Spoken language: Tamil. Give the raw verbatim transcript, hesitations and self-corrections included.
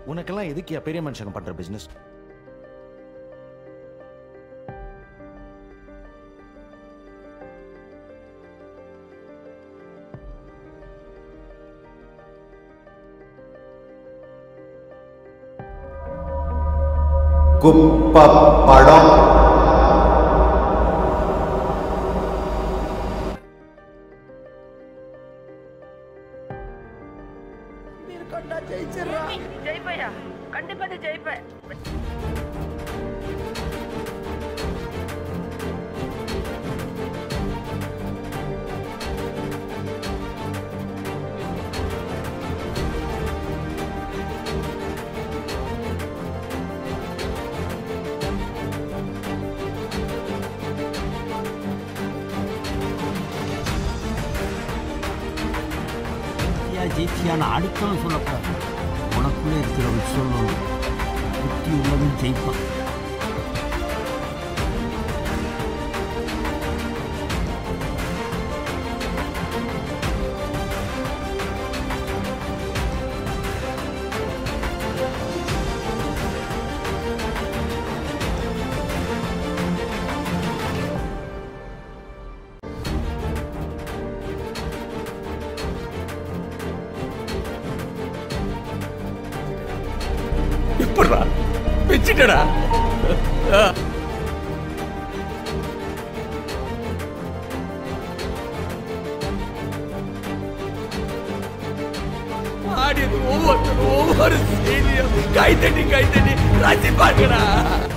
உனக்கெல்லாம் எதுக்கியா பெரிய மனுஷங்க பண்ற பிசினஸ்? குப்பை படம் ஜெயிப்பையா, கண்டிப்பா நீ ஜெயிப்ப. ஜெயிச்சியான அடுத்தவன் சொல்லக்கூடாது. உனக்குள்ளே இருக்கிறவன் சொல்லணும். புத்தி உள்ளவன் ஜெயிப்பான். எப்படா வச்சுட்டடா? ஆடியது ஒவ்வொரு ஒவ்வொரு செய்தியும் கை தட்டி கை தட்டி ரசிப்பாங்கடா.